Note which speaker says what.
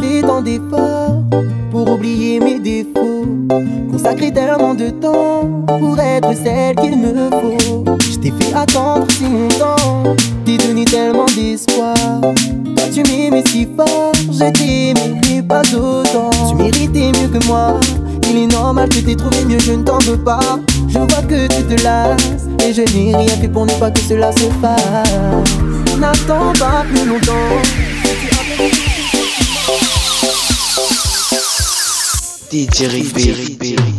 Speaker 1: fait tant d'efforts pour oublier mes défauts, consacrer tellement de temps pour être celle qu'il me faut. Je t'ai fait attendre si longtemps, t'es donné tellement d'espoir. Toi tu m'aimais si fort, je t'aimais mais pas autant. Tu méritais mieux que moi, il est normal que t'aies trouvé mieux, je ne t'en veux pas. Je vois que tu te lasses et je n'ai rien fait pour ne pas que cela se fasse. N'attends pas plus longtemps.
Speaker 2: DJ Rick.